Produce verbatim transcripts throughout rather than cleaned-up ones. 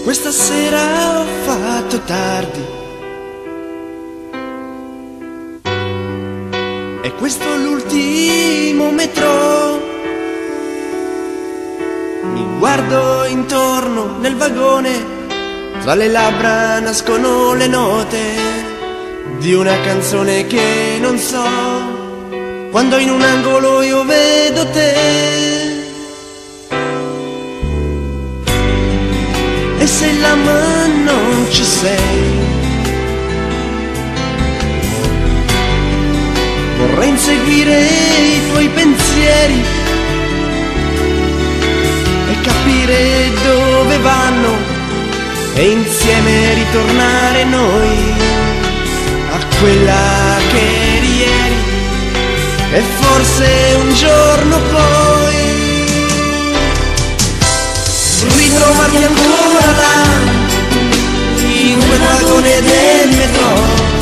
Questa sera ho fatto tardi e questo è l'ultimo metro. Mi guardo intorno nel vagone, tra le labbra nascono le note di una canzone che non so, quando in un angolo io vedo te. E se là ma non ci sei, vorrei inseguire i tuoi pensieri e capire dove vanno e insieme ritornare noi a quella che eri ieri e forse un giorno poi ritrovarti ancora là, in quel vagone del metro,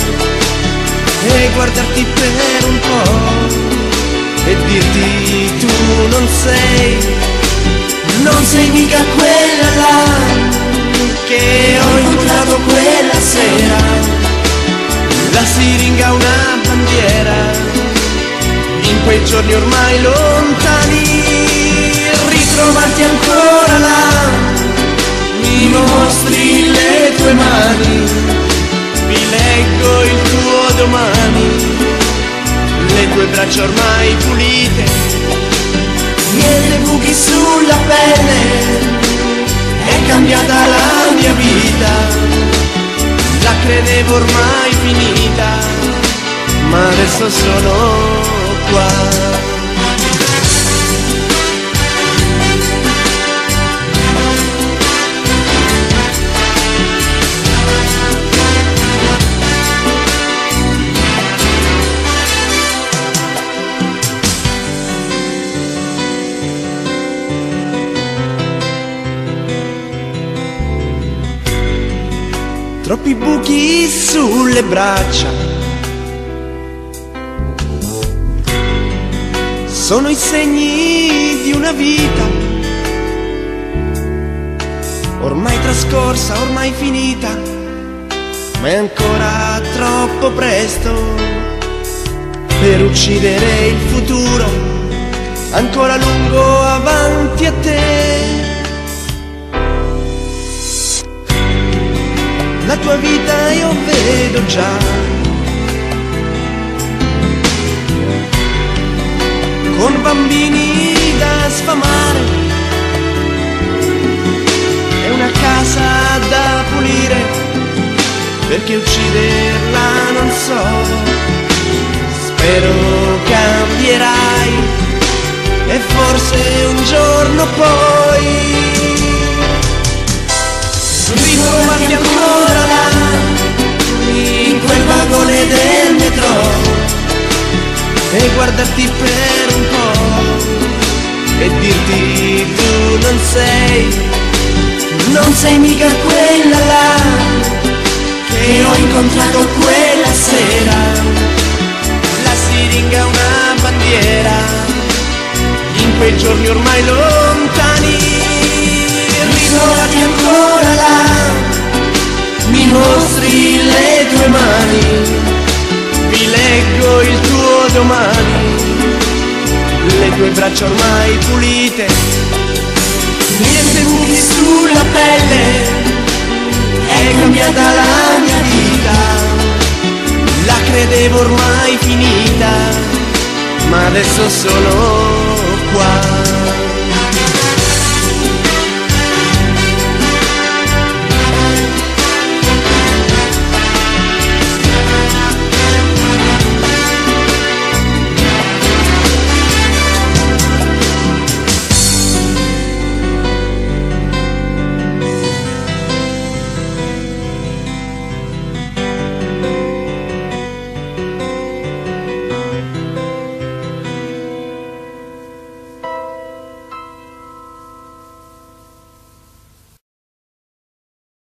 e guardarti per un po' e dirti tu non sei, non sei mica quella là che ho incontrato quella sera. La siringa una bandiera, in quei giorni ormai lontani. Ritrovarti ancora là, mi mostri le tue mani, vi leggo il tuo domani, le tue braccia ormai pulite, niente buchi sulla pelle, è cambiata la mia vita, la credevo ormai finita, ma adesso sono qua. Troppi buchi sulle braccia, sono i segni di una vita ormai trascorsa, ormai finita, ma è ancora troppo presto per uccidere il futuro, ancora lungo avanti a te. La tua vita io vedo già, con bambini da sfamare e una casa da pulire, perché ucciderla non so. Spero cambierai e forse un giorno poi ritrovarti ancora là, in quel vagone del metro, e guardarti per un po' e dirti tu non sei, non sei mica quella là che ho incontrato quella sera. La siringa una bandiera, in quei giorni ormai lontani. Ritrovati ancora là, mi mostri le tue mani, vi leggo il tuo domani, le tue braccia ormai pulite, niente buchi sulla pelle, è cambiata la mia vita, la credevo ormai finita, ma adesso sono qua.